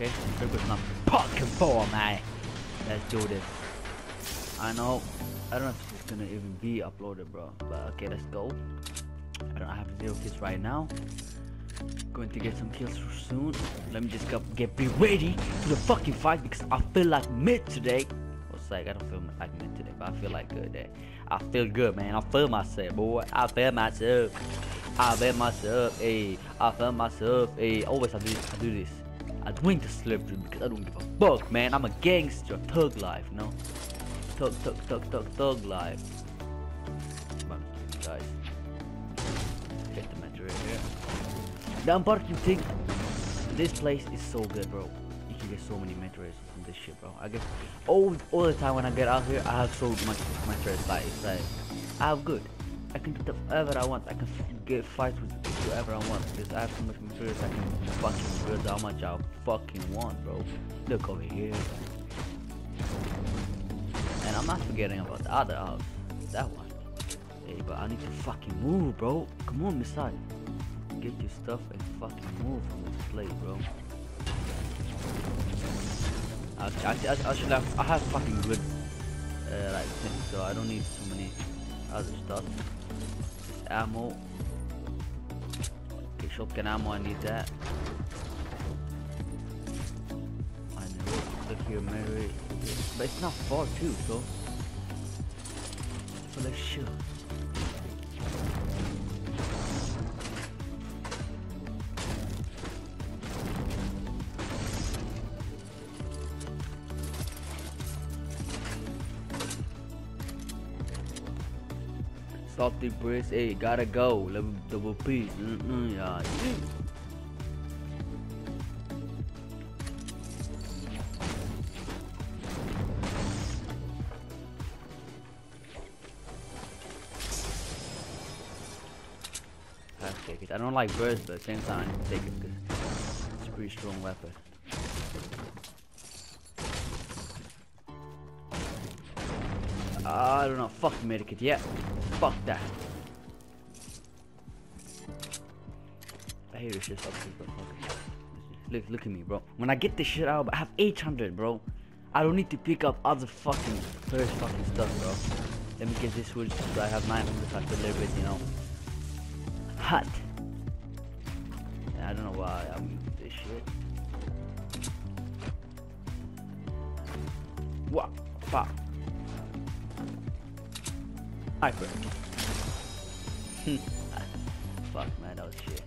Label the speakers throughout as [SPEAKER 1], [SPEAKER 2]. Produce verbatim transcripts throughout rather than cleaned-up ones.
[SPEAKER 1] Okay, Circle's not fucking for man. Let's do this. I know. I don't know if it's gonna even be uploaded, bro. But okay, let's go. I don't have zero kills right now. Going to get some kills soon. Let me just go, get be ready for the fucking fight because I feel like mid today. What's like I don't feel like mid today, but I feel like good day. I feel good, man. I feel myself, boy. I feel myself. I feel myself. Hey, I feel myself. Hey, always I do this. I do this. I drink the slip drink because I don't give a fuck, man. I'm a gangster, thug life, you know. Thug, thug, thug, thug, thug life. Come on, guys. Get the metro right here. The important thing, this place is so good, bro. You can get so many metros from this shit, bro. I get all all the time when I get out here, I have so much metros. Like it's like I have good. I can do whatever I want. I can get fights with whoever I want because I have so much materials. I can fucking build how much I fucking want, bro. Look over here, and I'm not forgetting about the other house, that one. Hey, but I need to fucking move, bro. Come on, Messiah. Get your stuff and fucking move from this place, bro. Actually, I, I, I should have. I have fucking good uh, like things, so I don't need so many other stuff. This ammo. Okay, shotgun ammo. I need that. I know. Look here, Mary. But it's not far too, so. So let's shoot. Salty breeze, hey, gotta go. Level double P. Mm -mm, yeah. I have to take it. I don't like burst, but at the same time, I need to take it because it's a pretty strong weapon. Uh, I don't know. Fuck medikit. Yeah. Fuck that. I hate this shit. Stop this, bro. Look, look at me, bro. When I get this shit out, I have eight hundred, bro. I don't need to pick up other fucking first fucking stuff, bro. Let me get this wood so I have nine hundred. I feel a little bit, you know, hot. And I don't know why I'm using this shit. What? Fuck. Hyper. Fuck, man, that was shit.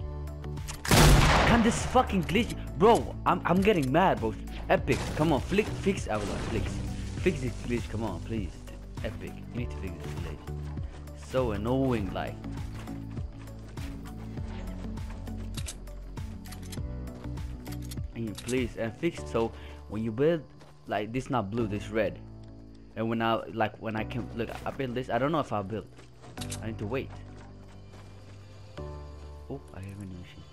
[SPEAKER 1] Can this fucking glitch, bro? I'm I'm getting mad, bro. Epic, come on, flick, fix, I will fix, fix this glitch. Come on, please. Epic, you need to fix this glitch. So annoying, like. And please, and fix so when you build like this, not blue, this red. And when I like when I can look, I build this. I don't know if I'll build. I need to wait. Oh, I have a new machine.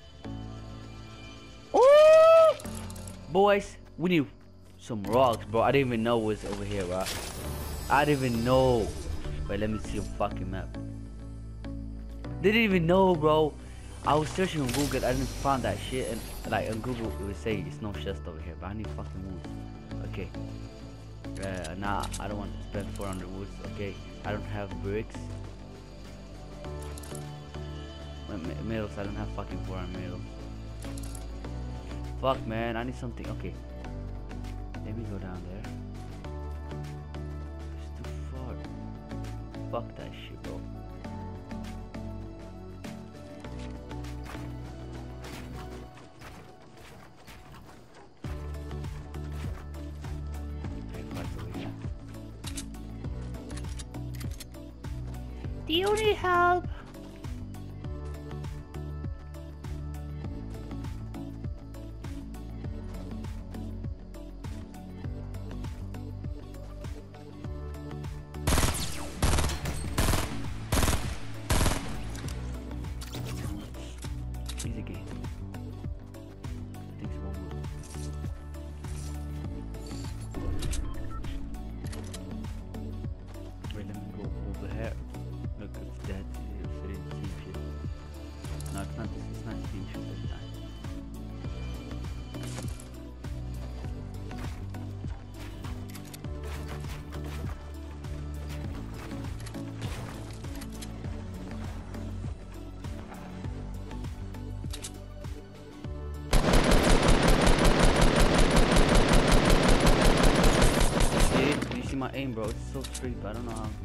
[SPEAKER 1] Oh, boys, we need some rocks, bro. I didn't even know what's over here, bro. I didn't even know. Wait, let me see a fucking map. Didn't even know, bro. I was searching on Google. I didn't find that shit, and like on Google it would say it's no chest over here, but I need fucking wood. Okay. Uh, nah, I don't want to spend four hundred woods. Okay, I don't have bricks. Metals, I don't have fucking four hundred metals. Fuck, man, I need something. Okay, let me go down there. It's too far. Fuck that shit, bro. Do you need help? Easy game. I think it's one more. Wait, let me go over here. Look, if that is very cheap. No, it's not. It's not cheap this time. so strict, but I don't know how.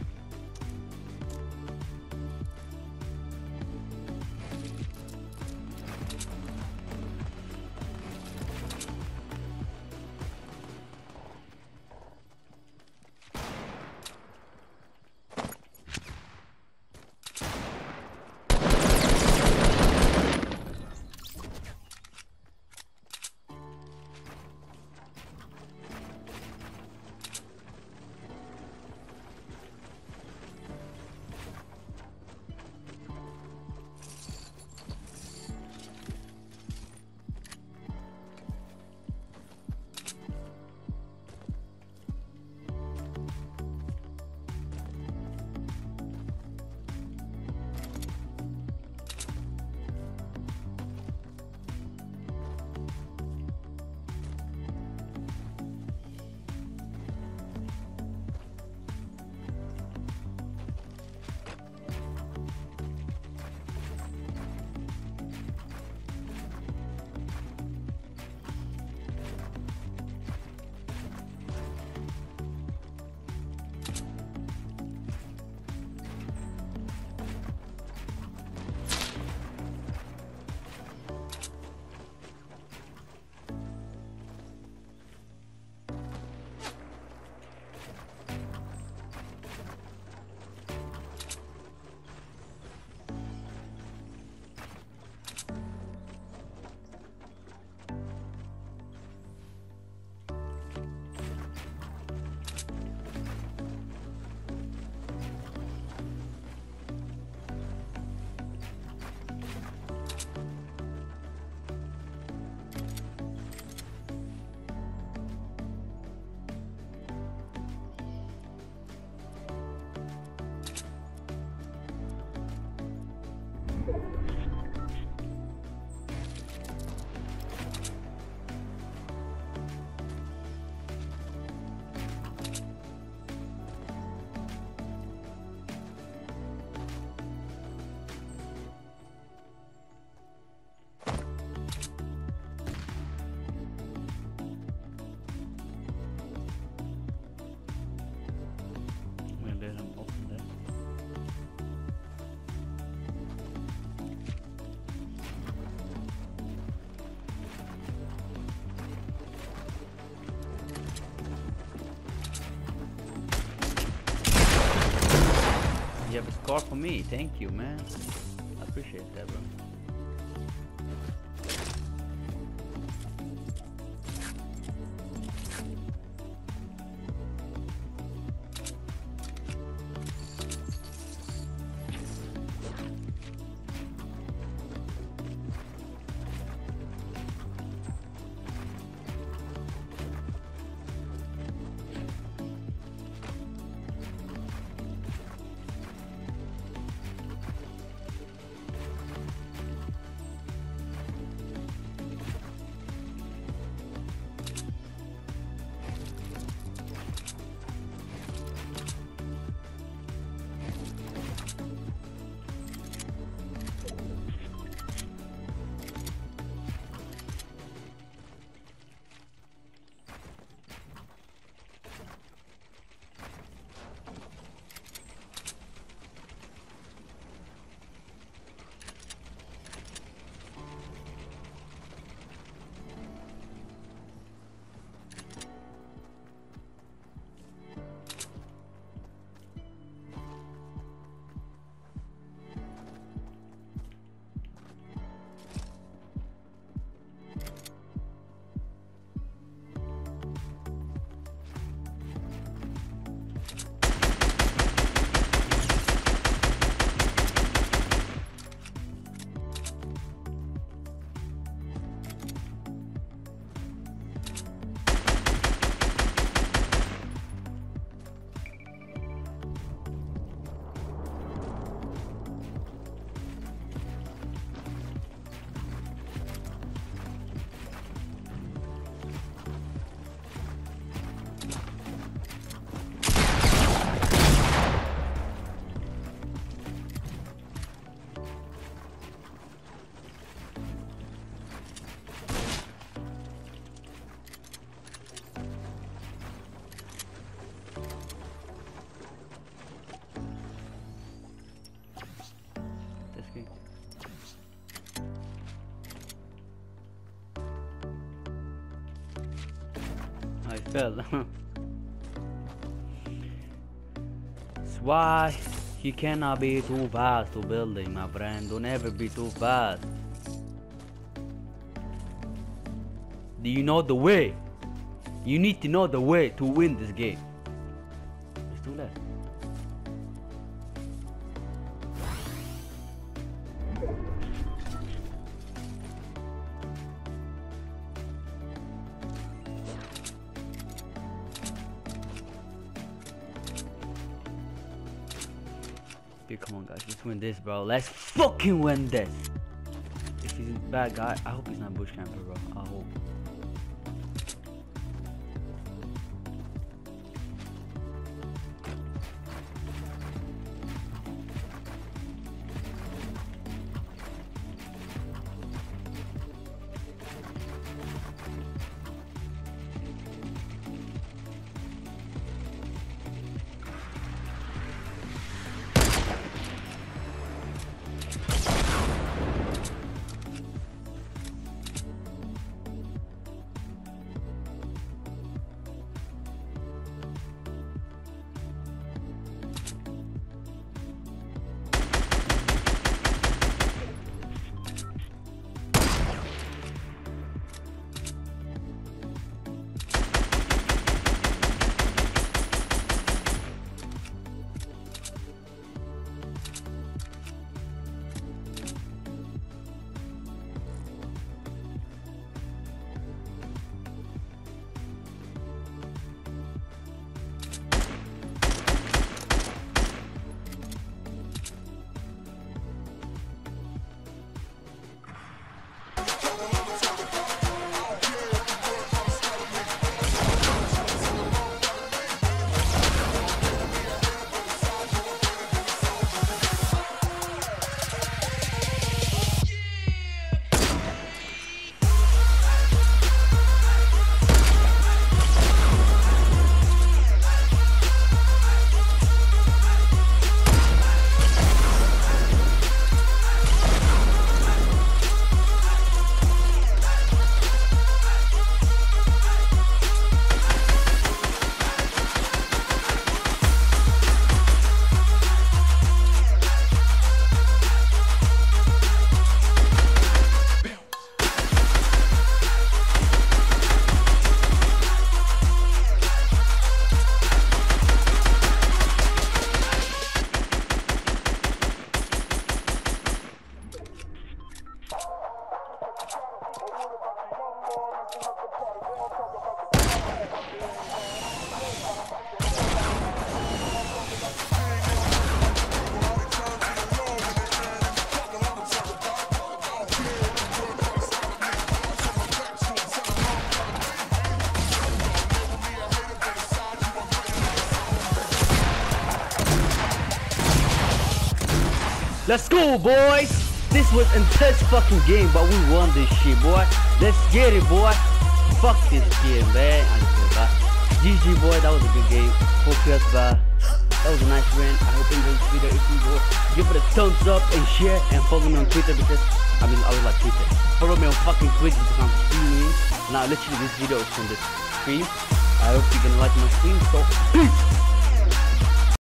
[SPEAKER 1] You have a score for me. Thank you, man. I appreciate that, bro. fell. That's why you cannot be too fast to building, my friend. Don't ever be too fast. Do you know the way? You need to know the way to win this game. It's too late. Okay, come on guys, let's win this, bro. Let's fucking win this. If he's a bad guy, I hope he's not bush camper, bro. I hope. Let's go, boys! This was an intense fucking game, but we won this shit, boy. Let's get it, boy. Fuck this game, man. I'm just kidding, bye. G G, boy. That was a good game. Focus, bye. That was a nice win. I hope you enjoyed this video. If you do, give it a thumbs up and share, and follow me on Twitter because I mean I was like Twitter. Follow me on fucking Twitch because I'm streaming. Now, literally, this video is from the stream. I hope you're gonna like my stream. So, peace.